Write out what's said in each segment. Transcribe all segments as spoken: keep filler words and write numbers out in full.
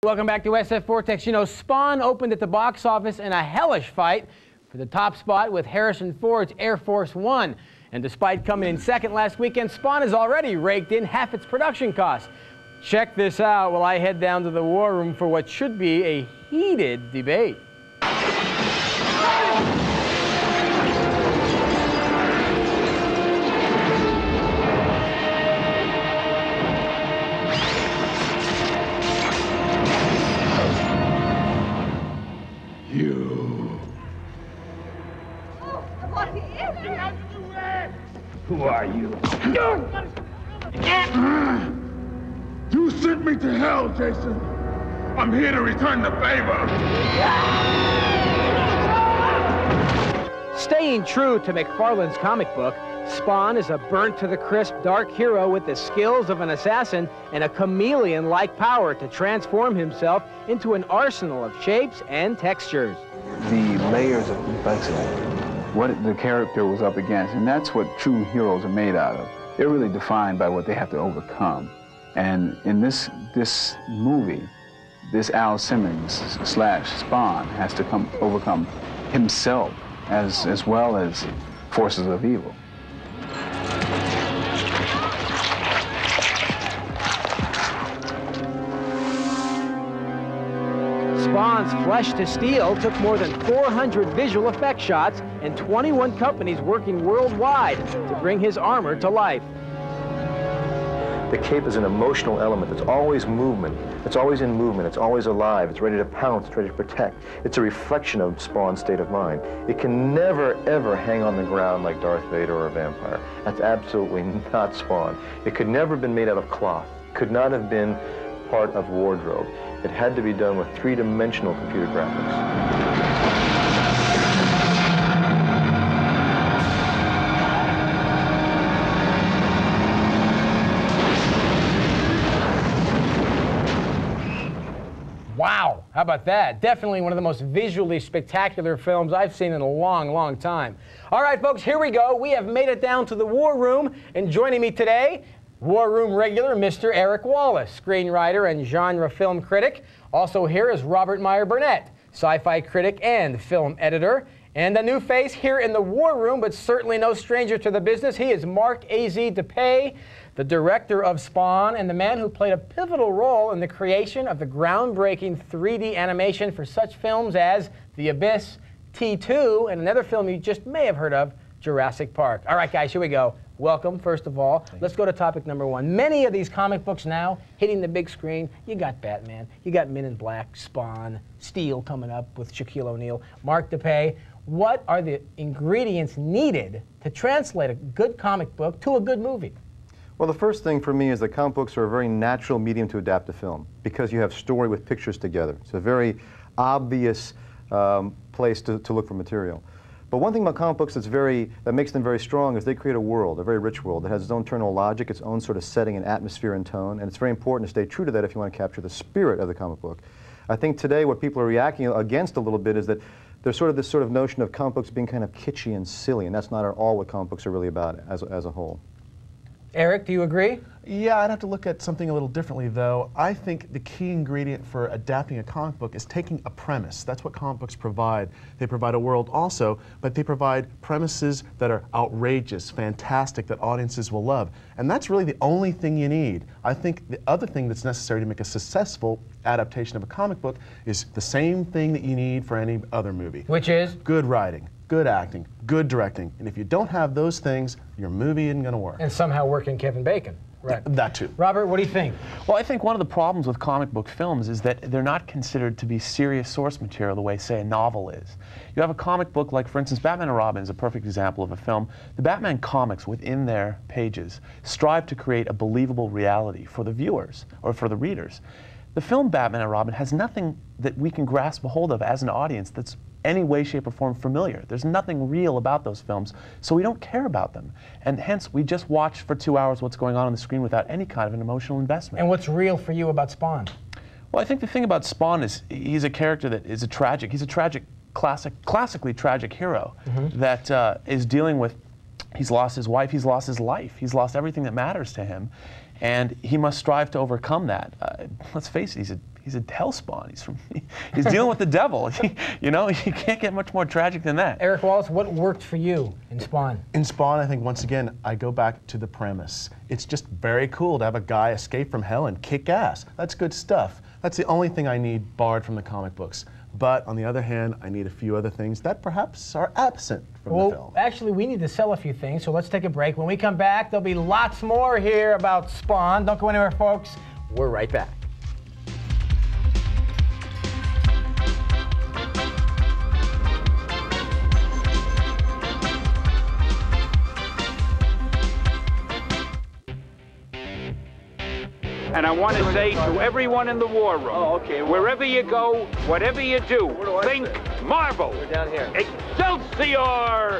Welcome back to S F Vortex. You know, Spawn opened at the box office in a hellish fight for the top spot with Harrison Ford's Air Force One. And despite coming in second last weekend, Spawn has already raked in half its production costs. Check this out while I head down to the war room for what should be a heated debate. You. Who are you? You sent me to hell, Jason. I'm here to return the favor. Staying true to McFarlane's comic book, Spawn is a burnt-to-the-crisp dark hero with the skills of an assassin and a chameleon-like power to transform himself into an arsenal of shapes and textures. The layers of complexity, what the character was up against, and that's what true heroes are made out of. They're really defined by what they have to overcome. And in this, this movie, this Al Simmons slash Spawn has to come overcome himself as, as well as forces of evil. Spawn's Flesh to Steel took more than four hundred visual effect shots and twenty-one companies working worldwide to bring his armor to life. The cape is an emotional element. It's always movement. It's always in movement. It's always alive. It's ready to pounce. It's ready to protect. It's a reflection of Spawn's state of mind. It can never, ever hang on the ground like Darth Vader or a vampire. That's absolutely not Spawn. It could never have been made out of cloth. Could not have been part of wardrobe. It had to be done with three-dimensional computer graphics. Wow, how about that? Definitely one of the most visually spectacular films I've seen in a long, long time. All right, folks, here we go. We have made it down to the War Room, and joining me today, War Room regular Mister Eric Wallace, screenwriter and genre film critic. Also here is Robert Meyer Burnett, sci-fi critic and film editor. And a new face here in the War Room, but certainly no stranger to the business. He is Mark A Z DePay, the director of Spawn and the man who played a pivotal role in the creation of the groundbreaking three D animation for such films as The Abyss, T two, and another film you just may have heard of, Jurassic Park. All right, guys, here we go. Welcome, first of all. Let's go to topic number one. Many of these comic books now hitting the big screen. You got Batman, you got Men in Black, Spawn, Steel coming up with Shaquille O'Neal. Mark DePay, what are the ingredients needed to translate a good comic book to a good movie? Well, the first thing for me is that comic books are a very natural medium to adapt to film because you have story with pictures together. It's a very obvious um, place to, to look for material. But one thing about comic books that's very, that makes them very strong is they create a world, a very rich world that has its own internal logic, its own sort of setting and atmosphere and tone, and it's very important to stay true to that if you want to capture the spirit of the comic book. I think today what people are reacting against a little bit is that there's sort of this sort of notion of comic books being kind of kitschy and silly, and that's not at all what comic books are really about as, as a whole. Eric, do you agree? Yeah, I'd have to look at something a little differently, though. I think the key ingredient for adapting a comic book is taking a premise. That's what comic books provide. They provide a world also, but they provide premises that are outrageous, fantastic, that audiences will love. And that's really the only thing you need. I think the other thing that's necessary to make a successful adaptation of a comic book is the same thing that you need for any other movie. Which is? Good writing, good acting, good directing. And if you don't have those things, your movie isn't going to work. And somehow working Kevin Bacon. Right. That too. Robert, what do you think? Well, I think one of the problems with comic book films is that they're not considered to be serious source material the way, say, a novel is. You have a comic book like, for instance, Batman and Robin is a perfect example of a film. The Batman comics within their pages strive to create a believable reality for the viewers or for the readers. The film Batman and Robin has nothing that we can grasp a hold of as an audience that's any way, shape, or form familiar. There's nothing real about those films, so we don't care about them. And hence, we just watch for two hours what's going on on the screen without any kind of an emotional investment. And what's real for you about Spawn? Well, I think the thing about Spawn is he's a character that is a tragic, he's a tragic, classic, classically tragic hero mm-hmm. that uh, is dealing with, he's lost his wife, he's lost his life, he's lost everything that matters to him, and he must strive to overcome that. Uh, let's face it, he's a he's a hellspawn. He's from, he's dealing with the devil. You know, you can't get much more tragic than that. Eric Wallace, what worked for you in Spawn? In Spawn, I think once again, I go back to the premise. It's just very cool to have a guy escape from hell and kick ass. That's good stuff. That's the only thing I need borrowed from the comic books. But on the other hand, I need a few other things that perhaps are absent from well, the film. Actually, we need to sell a few things, so let's take a break. When we come back, there'll be lots more here about Spawn. Don't go anywhere, folks. We're right back. And I want to say to everyone in the war room, oh, okay. wherever you go, whatever you do, do think Marvel. We're down here. Excelsior!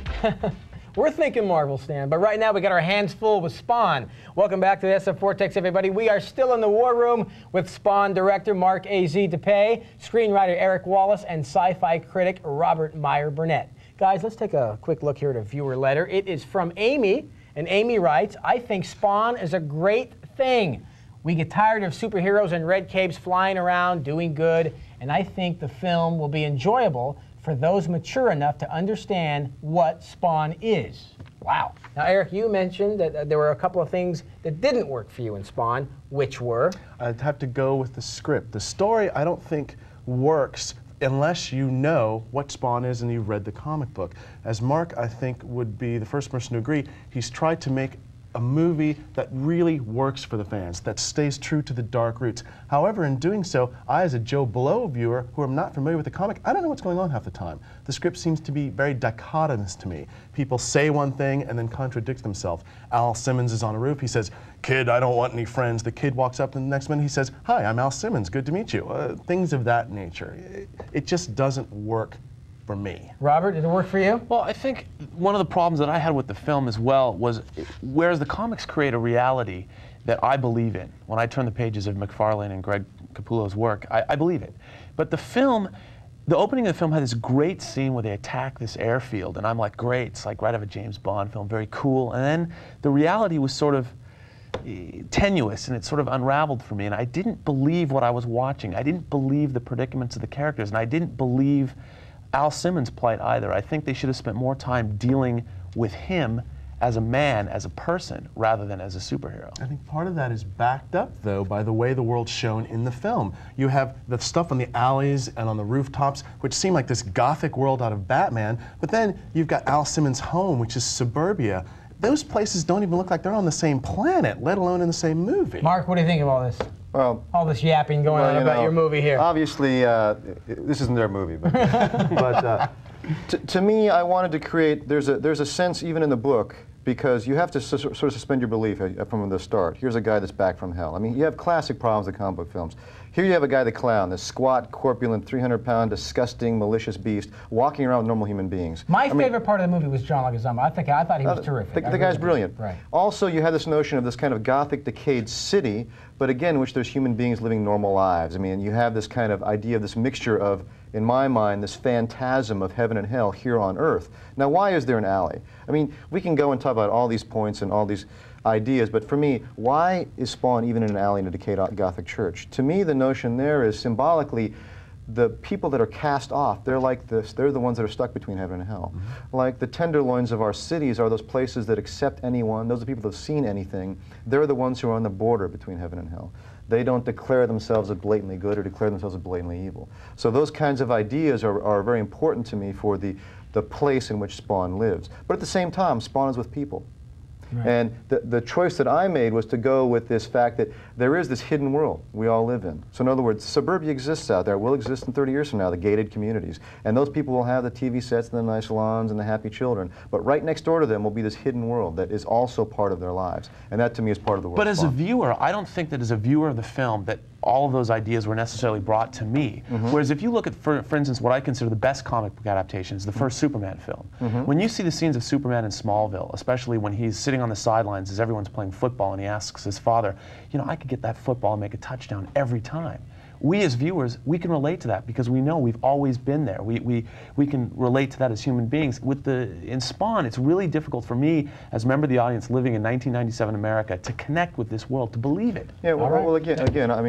We're thinking Marvel, Stan, but right now we got our hands full with Spawn. Welcome back to the S F Vortex, everybody. We are still in the war room with Spawn director Mark A Z DePay, screenwriter Eric Wallace, and sci-fi critic Robert Meyer Burnett. Guys, let's take a quick look here at a viewer letter. It is from Amy, and Amy writes, I think Spawn is a great thing. We get tired of superheroes in red capes flying around, doing good, and I think the film will be enjoyable for those mature enough to understand what Spawn is. Wow. Now, Eric, you mentioned that uh, there were a couple of things that didn't work for you in Spawn, which were? I'd have to go with the script. The story, I don't think, works unless you know what Spawn is and you've read the comic book. As Mark, I think, would be the first person to agree, he's tried to make a movie that really works for the fans, that stays true to the dark roots. However, in doing so, I, as a Joe Blow viewer, who am not familiar with the comic, I don't know what's going on half the time. The script seems to be very dichotomous to me. People say one thing and then contradict themselves. Al Simmons is on a roof, he says, kid, I don't want any friends. The kid walks up and the next minute he says, hi, I'm Al Simmons, good to meet you. Uh, things of that nature. It, it just doesn't work for me. Robert, did it work for you? Well, I think one of the problems that I had with the film as well was, whereas the comics create a reality that I believe in, when I turn the pages of McFarlane and Greg Capullo's work, I, I believe it. But the film, the opening of the film had this great scene where they attack this airfield, and I'm like, great, it's like right out of a James Bond film, very cool. And then the reality was sort of tenuous, and it sort of unraveled for me, and I didn't believe what I was watching. I didn't believe the predicaments of the characters, and I didn't believe Al Simmons' plight either. I think they should have spent more time dealing with him as a man, as a person, rather than as a superhero. I think part of that is backed up, though, by the way the world's shown in the film. You have the stuff on the alleys and on the rooftops, which seem like this gothic world out of Batman, but then you've got Al Simmons' home, which is suburbia. Those places don't even look like they're on the same planet, let alone in the same movie. Mark, what do you think of all this? Well, all this yapping going well, on you about know, your movie here. Obviously, uh, this isn't their movie, but, but uh, to, to me, I wanted to create, there's a, there's a sense even in the book, because you have to su sort of suspend your belief from the start. Here's a guy that's back from hell. I mean, you have classic problems with comic book films. Here you have a guy, the clown, this squat, corpulent, three hundred pound, disgusting, malicious beast, walking around with normal human beings. My I favorite mean, part of the movie was John Leguizamo. I think I thought he was uh, terrific. The, the really guy's did. brilliant. Right. Also, you have this notion of this kind of gothic, decayed city, but again, in which there's human beings living normal lives. I mean, you have this kind of idea of this mixture of, in my mind, this phantasm of heaven and hell here on Earth. Now, why is there an alley? I mean, we can go and talk about all these points and all these ideas, but for me, why is Spawn even in an alley in a decayed Gothic church? To me, the notion there is symbolically the people that are cast off, they're like this, they're the ones that are stuck between heaven and hell. Mm-hmm. Like the tenderloins of our cities are those places that accept anyone, those are people that have seen anything. They're the ones who are on the border between heaven and hell. They don't declare themselves as blatantly good or declare themselves as blatantly evil. So those kinds of ideas are, are very important to me for the, the place in which Spawn lives. But at the same time, Spawn is with people. Right. And the, the choice that I made was to go with this fact that there is this hidden world we all live in. So in other words, suburbia exists out there, will exist in thirty years from now, the gated communities. And those people will have the T V sets and the nice lawns and the happy children. But right next door to them will be this hidden world that is also part of their lives. And that to me is part of the world. But as a viewer, I don't think that as a viewer of the film that all of those ideas were necessarily brought to me. Mm-hmm. Whereas if you look at, for, for instance, what I consider the best comic book adaptation is the first mm-hmm. Superman film. Mm-hmm. When you see the scenes of Superman in Smallville, especially when he's sitting on the sidelines as everyone's playing football and he asks his father, you know, I could get that football and make a touchdown every time. We as viewers, we can relate to that because we know we've always been there. We, we, we can relate to that as human beings. With the, in Spawn, it's really difficult for me as a member of the audience living in nineteen ninety-seven America to connect with this world, to believe it. Yeah, well, right. well again, again, I mean,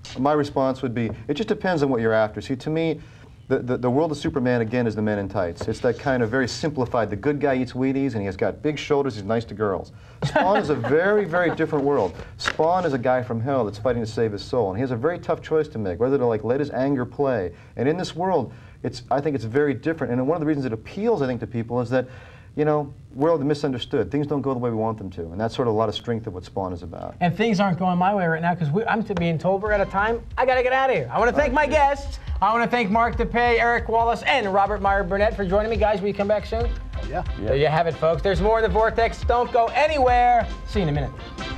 My response would be, it just depends on what you're after. See, to me, the, the, the world of Superman, again, is the men in tights. It's that kind of very simplified, the good guy eats Wheaties and he has got big shoulders, he's nice to girls. Spawn is a very, very different world. Spawn is a guy from hell that's fighting to save his soul, and he has a very tough choice to make, whether to like let his anger play. And in this world, it's, I think it's very different, and one of the reasons it appeals, I think, to people is that, you know, we're misunderstood. Things don't go the way we want them to, and that's sort of a lot of strength of what Spawn is about. And things aren't going my way right now because I'm being told we're out of time. I got to get out of here. I want to thank my guests. I want to thank Mark DePay, Eric Wallace, and Robert Meyer Burnett for joining me. Guys, will you come back soon? Yeah. There you have it, folks. There's more in the Vortex. Don't go anywhere. See you in a minute.